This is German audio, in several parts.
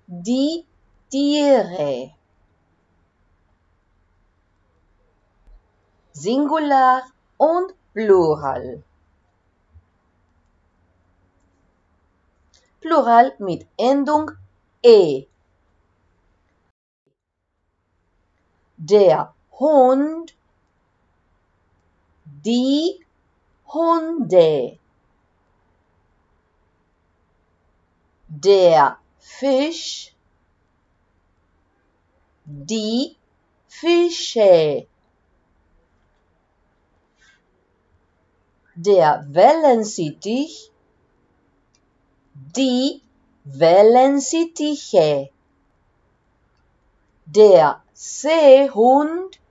die Tiere. Singular und Plural. Plural mit Endung e. Der Hund, die Hunde. Der Fisch, die Fische. Der Wellensittich, die Wellensittiche. Der Seehund,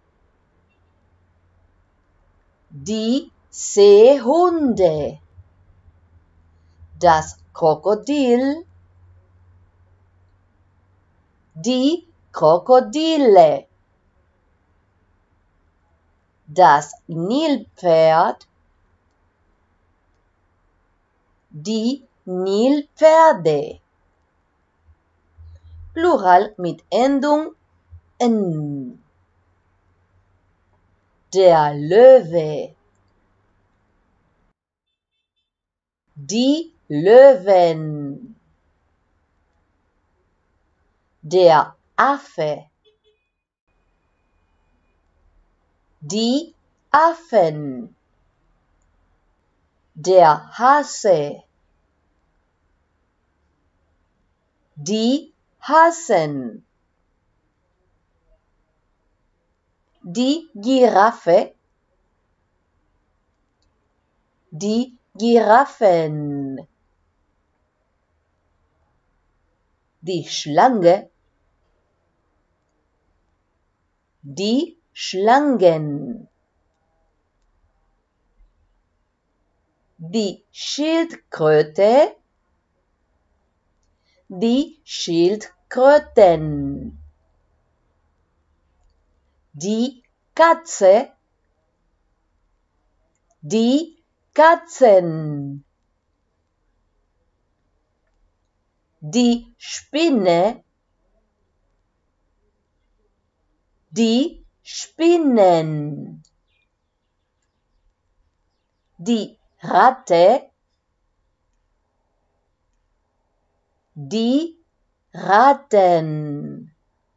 die Seehunde. Das Krokodil, die Krokodile. Das Nilpferd, die Nilpferde. Plural mit Endung n. Der Löwe, die Löwen. Der Affe, die Affen. Der Hase, die Hasen. Die Giraffe, die Giraffen. Die Schlange, die Schlangen. Die Schildkröte, die Schildkröten. Die Katze, die Katzen. Die Spinne, die Spinnen. Die Ratte, die Ratten.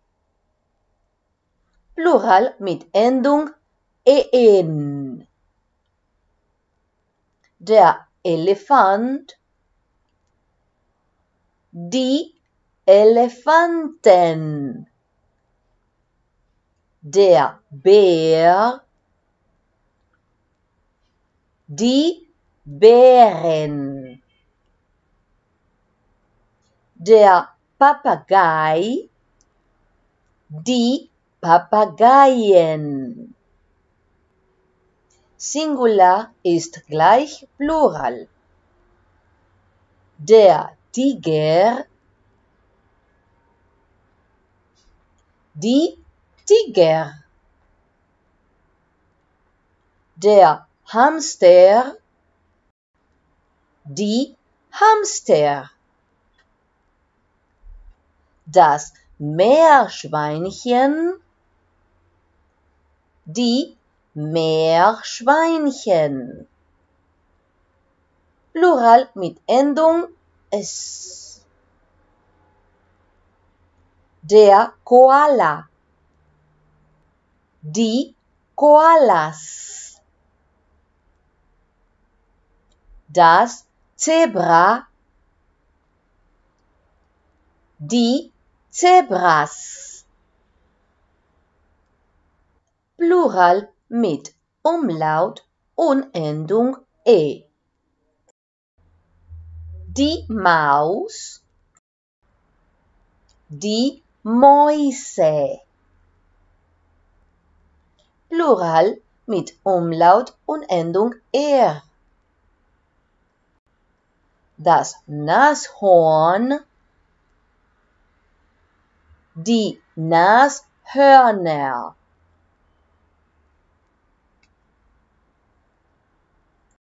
Plural mit Endung en. Der Elefant, die Elefanten. Der Bär, die Bären. Der Papagei, die Papageien. Singular ist gleich Plural. Der Tiger, die Tiger. Der Hamster, die Hamster. Das Meerschweinchen, die Meerschweinchen. Plural mit Endung s. Der Koala, die Koalas. Das Zebra, die Zebras. Plural mit Umlaut und Endung e. Die Maus, die Mäuse. Plural mit Umlaut und Endung er. Das Nashorn, die Nashörner.